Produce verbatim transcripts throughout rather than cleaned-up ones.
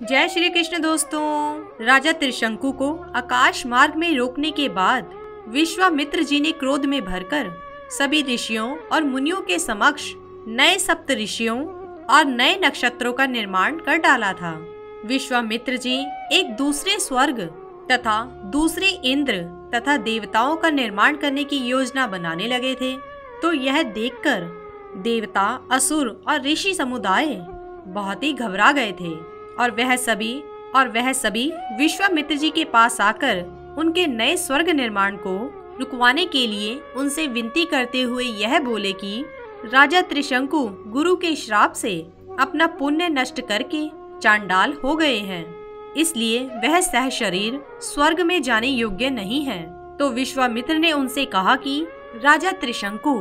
जय श्री कृष्ण दोस्तों। राजा त्रिशंकु को आकाश मार्ग में रोकने के बाद विश्वामित्र जी ने क्रोध में भरकर सभी ऋषियों और मुनियों के समक्ष नए सप्त ऋषियों और नए नक्षत्रों का निर्माण कर डाला था। विश्वामित्र जी एक दूसरे स्वर्ग तथा दूसरे इंद्र तथा देवताओं का निर्माण करने की योजना बनाने लगे थे। तो यह देखकर देवता, असुर और ऋषि समुदाय बहुत ही घबरा गए थे और वह सभी और वह सभी विश्वामित्र जी के पास आकर उनके नए स्वर्ग निर्माण को रुकवाने के लिए उनसे विनती करते हुए यह बोले कि राजा त्रिशंकु गुरु के श्राप से अपना पुण्य नष्ट करके चांडाल हो गए हैं, इसलिए वह सह शरीर स्वर्ग में जाने योग्य नहीं है। तो विश्वामित्र ने उनसे कहा कि राजा त्रिशंकु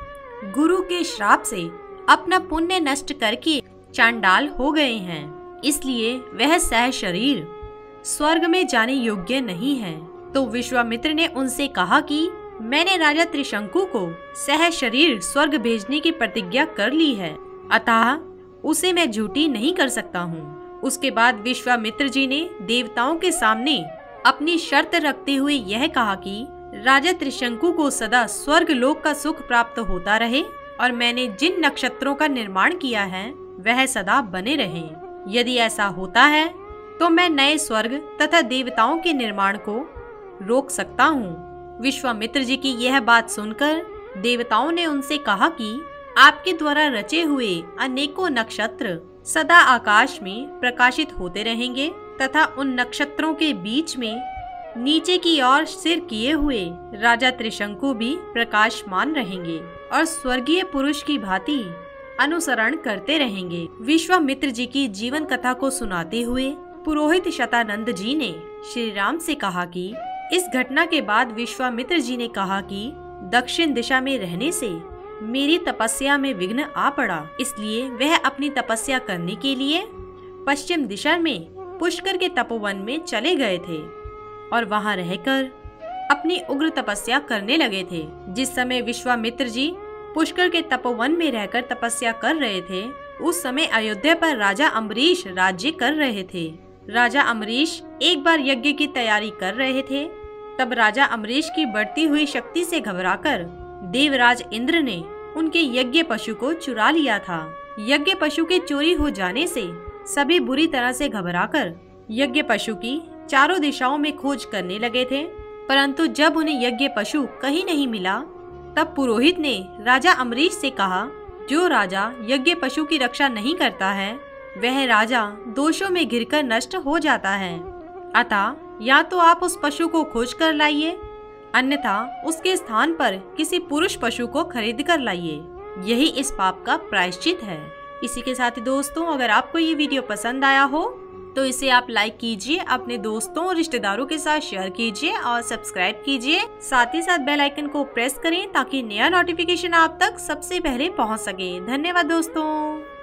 गुरु के श्राप से अपना पुण्य नष्ट करके चांडाल हो गए हैं, इसलिए वह सह शरीर स्वर्ग में जाने योग्य नहीं है। तो विश्वामित्र ने उनसे कहा कि मैंने राजा त्रिशंकु को सह शरीर स्वर्ग भेजने की प्रतिज्ञा कर ली है, अतः उसे मैं झूठी नहीं कर सकता हूँ। उसके बाद विश्वामित्र जी ने देवताओं के सामने अपनी शर्त रखते हुए यह कहा कि राजा त्रिशंकु को सदा स्वर्ग लोक का सुख प्राप्त होता रहे और मैंने जिन नक्षत्रों का निर्माण किया है वह सदा बने रहें। यदि ऐसा होता है तो मैं नए स्वर्ग तथा देवताओं के निर्माण को रोक सकता हूँ। विश्वामित्र जी की यह बात सुनकर देवताओं ने उनसे कहा कि आपके द्वारा रचे हुए अनेकों नक्षत्र सदा आकाश में प्रकाशित होते रहेंगे तथा उन नक्षत्रों के बीच में नीचे की ओर सिर किए हुए राजा त्रिशंकु भी प्रकाशमान रहेंगे और स्वर्गीय पुरुष की भांति अनुसरण करते रहेंगे। विश्वामित्र जी की जीवन कथा को सुनाते हुए पुरोहित शतानंद जी ने श्री राम से कहा कि इस घटना के बाद विश्वामित्र जी ने कहा कि दक्षिण दिशा में रहने से मेरी तपस्या में विघ्न आ पड़ा, इसलिए वह अपनी तपस्या करने के लिए पश्चिम दिशा में पुष्कर के तपोवन में चले गए थे और वहां रहकर अपनी उग्र तपस्या करने लगे थे। जिस समय विश्वामित्र जी पुष्कर के तपोवन में रहकर तपस्या कर रहे थे, उस समय अयोध्या पर राजा अम्बरीश राज्य कर रहे थे। राजा अम्बरीश एक बार यज्ञ की तैयारी कर रहे थे। तब राजा अम्बरीश की बढ़ती हुई शक्ति से घबराकर देवराज इंद्र ने उनके यज्ञ पशु को चुरा लिया था। यज्ञ पशु के चोरी हो जाने से सभी बुरी तरह से घबराकर यज्ञ पशु की चारों दिशाओं में खोज करने लगे थे, परंतु जब उन्हें यज्ञ पशु कहीं नहीं मिला, तब पुरोहित ने राजा अम्बरीश से कहा, जो राजा यज्ञ पशु की रक्षा नहीं करता है वह राजा दोषों में घिरकर नष्ट हो जाता है। अतः या तो आप उस पशु को खोज कर लाइए, अन्यथा उसके स्थान पर किसी पुरुष पशु को खरीद कर लाइए। यही इस पाप का प्रायश्चित है। इसी के साथ ही दोस्तों, अगर आपको ये वीडियो पसंद आया हो तो इसे आप लाइक कीजिए, अपने दोस्तों और रिश्तेदारों के साथ शेयर कीजिए और सब्सक्राइब कीजिए। साथ ही साथ बेल आइकन को प्रेस करें ताकि नया नोटिफिकेशन आप तक सबसे पहले पहुंच सके। धन्यवाद दोस्तों।